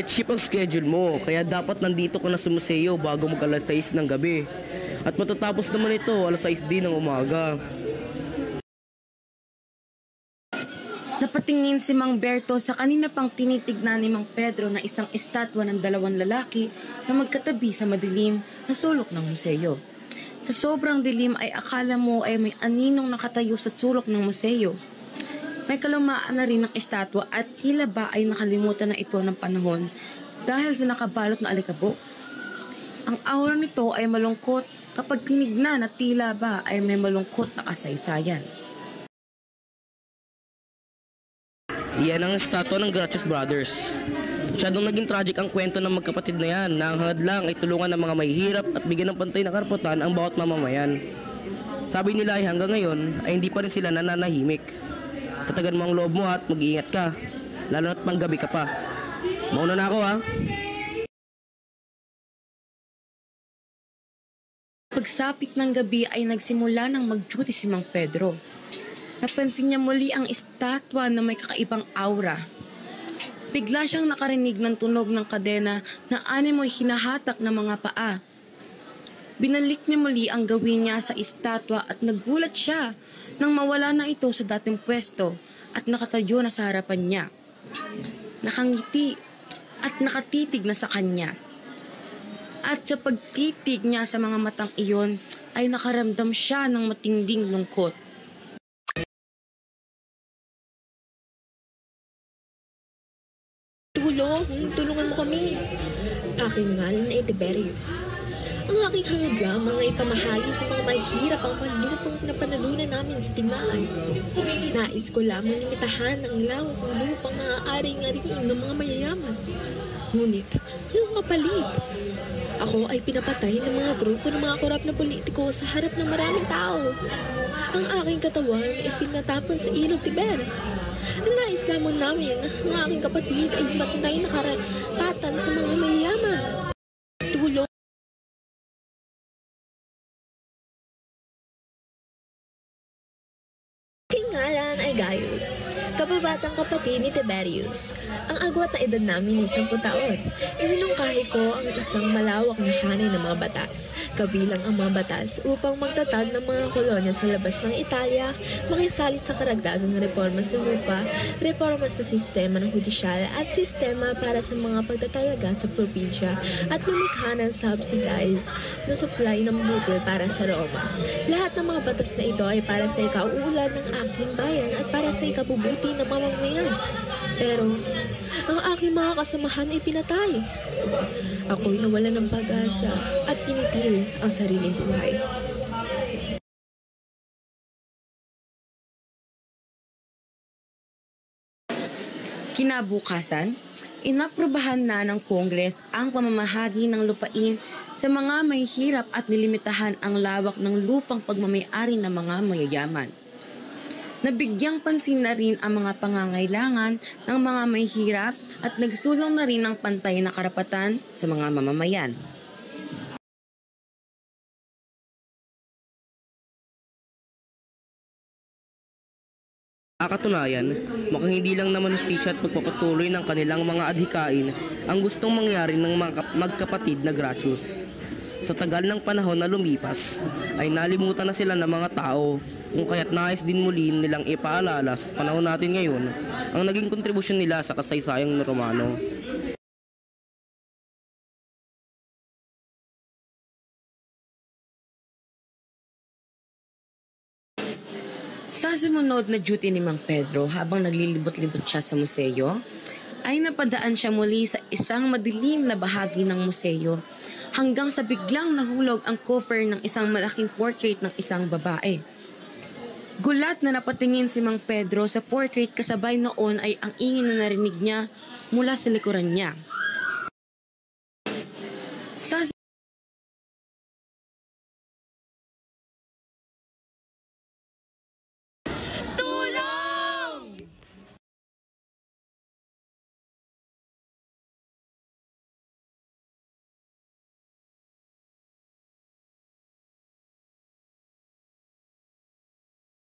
Night shift ang schedule mo, kaya dapat nandito ka na sa museo bago mag alas 6 ng gabi. At matatapos naman ito alas 6 din ng umaga. Napatingin si Mang Berto sa kanina pang tinitignan ni Mang Pedro na isang estatwa ng dalawang lalaki na magkatabi sa madilim na sulok ng museo. Sa sobrang dilim ay akala mo ay may aninong nakatayo sa sulok ng museo. May kalumaan na rin ng estatwa at tila ba ay nakalimutan na ito ng panahon dahil sa nakabalot na alikabok. Ang aura nito ay malungkot kapag tinignan at tila ba ay may malungkot na kasaysayan. Iyan ang estatwa ng Gratius Brothers. Masyadong naging tragic ang kwento ng magkapatid na yan na ang hangad lang ay tulungan ng mga mahihirap at bigyan ng pantay na karapatan ang bawat mamamayan. Sabi nila ay hanggang ngayon ay hindi pa rin sila nananahimik. Tatagan mo ang loob mo at mag-iingat ka, lalo na't panggabi ka pa. Mauna na ako ha. Pagsapit ng gabi ay nagsimula ng mag-duty si Mang Pedro. Napansin niya muli ang estatwa na may kakaibang aura. Bigla siyang nakarinig ng tunog ng kadena na animoy hinahatak ng mga paa. Binalik niya muli ang gawin niya sa estatwa at nagulat siya nang mawala na ito sa dating pwesto at nakatayo na sa harapan niya. Nakangiti at nakatitig na sa kanya. At sa pagtitig niya sa mga matang iyon ay nakaramdam siya ng matinding lungkot. Tulungan mo kami. Aking ngalan ay Tiberius. Ang aking hangad mga ipamahagi sa mga mahirap ang panlupang napanalunan namin sa timaan. Nais ko lamang limitahan ang lawak ng lupang maaaring ariin ng mga mayayaman. Ngunit, anong kapalit? Ako ay pinapatay ng mga grupo ng mga korap na politiko sa harap ng maraming tao. Ang aking katawan ay pinatapon sa ilog Tiber. Nais lamang namin ang aking kapatid ay matay na karapatan sa mga mayayaman. Tulong. Aking ngalan ay Gaius, kababatang kapatid ni Tiberius. Ang agwat na edad namin ay 10 taon. Iminungkahi ko ang isang malawak na hanay ng mga batas, kabilang ang mga batas upang magtatag ng mga kolonya sa labas ng Italia, makisalit sa karagdagang reforma sa lupa, reforma sa sistema ng hudisyal at sistema para sa mga pagtatalaga sa probinsya at lumikha ng subsidized na supply ng butil para sa Roma. Lahat ng mga batas na ito ay para sa ikauunlad ng aking bayan at para sa ikabubuti ng mamamayan. Pero, ang aking mga kasamahan ay pinatay. Ako'y nawala ng pag-asa at tinitil ang sariling buhay. Kinabukasan, inaprubahan na ng Kongres ang pamamahagi ng lupain sa mga mahihirap at nilimitahan ang lawak ng lupang pagmamayari ng mga mayayaman. Nabigyang pansin na rin ang mga pangangailangan ng mga mahihirap at nagsulong na rin ng pantay na karapatan sa mga mamamayan. Katunayan, mukhang hindi lang naman hustisya at pagpapatuloy ng kanilang mga adhikain ang gustong mangyari ng mga magkapatid na Gratius. Sa tagal ng panahon na lumipas, ay nalimutan na sila ng mga tao kung kaya't nais din muli nilang ipaalala sa panahon natin ngayon ang naging kontribusyon nila sa kasaysayang Romano. Sa sumunod na duty ni Mang Pedro habang naglilibot-libot siya sa museo, ay napadaan siya muli sa isang madilim na bahagi ng museo hanggang sa biglang nahulog ang cover ng isang malaking portrait ng isang babae. Gulat na napatingin si Mang Pedro sa portrait kasabay noon ay ang ingin na narinig niya mula sa likuran niya. Sa